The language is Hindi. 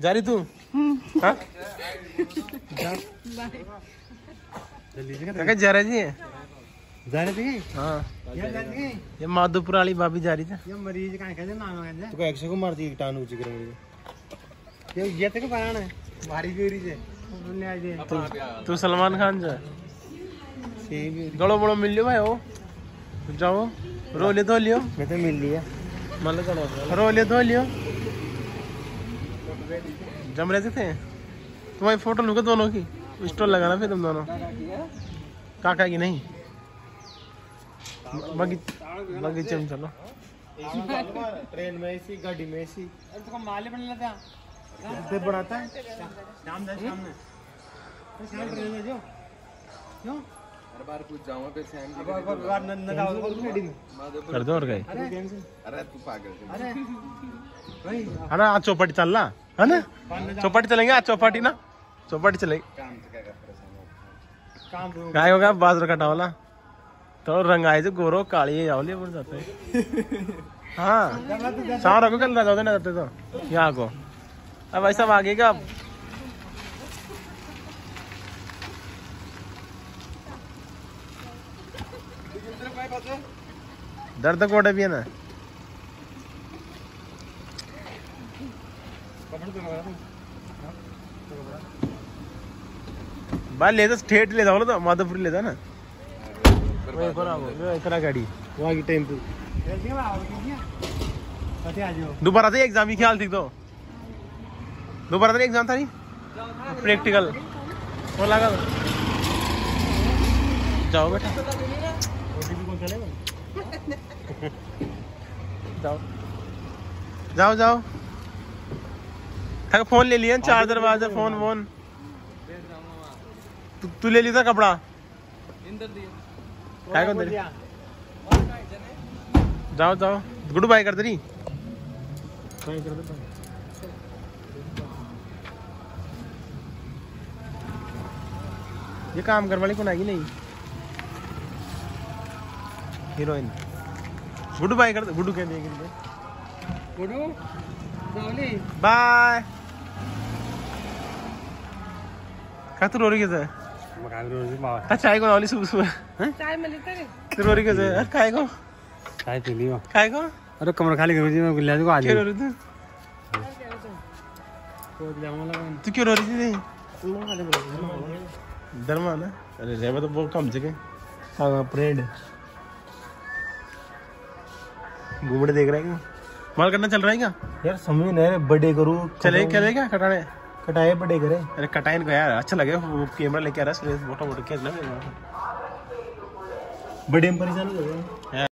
जा रही तू? हाँ जा रही थी? जा रही थी? हाँ ये माधोपुर वाली भाभी जा रही थी। ये मरीज कहाँ कहते नाम तो 100 को मार दी टान ऊंची कर ये तक पाना है भारी गोरी से तू सलमान खान जा गड़ो बड़ो मिल लियो भाई वो जाओ रो ले धो लियो। मैं तो मिल लिया रो ले धो लियो। जम रहे थे तुम्हारी फोटो लूंगा दोनों की स्टोर लगाना फिर तुम दोनों काका की नहीं बगीचे में चलो। ट्रेन में ऐसी गाड़ी में ऐसी तो माले बन लेता है बनाता है शाम में ट्रेन में जो क्यों हर बार कुछ जाऊंगा फिर कर दो और गए। अरे तू पागल अरे भाई अरे आज चौपाटी चल रहा है ना चौपाटी चलेंगे आज चौपाटी ना चौपाटी चलेंगे काय होगा बाजरा कटा वाला तो रंगाई जो गोरो काली जाओ पड़ जाते हैं। हाँ सारा को कल जाते ना जाते तो यहाँ को अब ऐसा आगे का दर्द कोटे भी है ना बाल ले ठेठ ले जाओ तो माधोपुर ले जा ना इतना गाड़ी वहाँ की टेम्पू दोबारा से एग्जाम ही ख्याल थी तो दोबारा से एग्जाम था नहीं प्रैक्टिकल वो लगा जाओ बेटा जाओ जाओ जाओ फोन ले लिया चार्जर वार्जर फोन वोन तू ले लिया था कपड़ा क्या कर दे जाओ जाओ गुड बाय कर दे ये काम कर वाली कौन आएगी नहीं हीरोइन गुड बाय कर दे गुडू कह देगी गुडू बाय क्या तू रो रही है चाय को नौली सुबह सुबह चाय में लेते रे तू रो रही है काय को चाय पी लियो काय को अरे कमरा खाली कर दी मैं गुल्ला को आ क्यों रो रही तू क्यों रो रही थी धर्मा ना अरे रेवा तो बहुत कम जगह हाँ फ्रेंड घूमने देख रहा है माल करना चल रहा है क्या यार समझ नहीं बर्थडे करूँ चले क्या कटाने कटाए बर्थडे करे अरे कटाए को यार अच्छा लगे वो कैमरा लेके आ रहा है फोटो वोटो खींच ले बर्थडे में परेशान हो गए।